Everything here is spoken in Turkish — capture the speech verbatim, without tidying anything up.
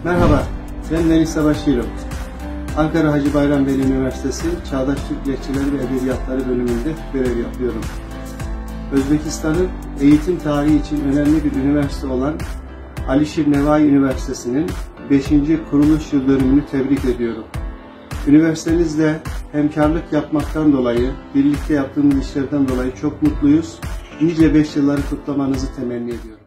Merhaba, ben Melih Savaşçıoğlu. Ankara Hacı Bayram Veli Üniversitesi Çağdaş Türk Lehçeleri ve Edebiyatları bölümünde görev yapıyorum. Özbekistan'ın eğitim tarihi için önemli bir üniversite olan Alişir Nevai Üniversitesi'nin beşinci kuruluş yıl dönümünü tebrik ediyorum. Üniversitenizle hemkarlık yapmaktan dolayı, birlikte yaptığımız işlerden dolayı çok mutluyuz. Nice beş yılları kutlamanızı temenni ediyorum.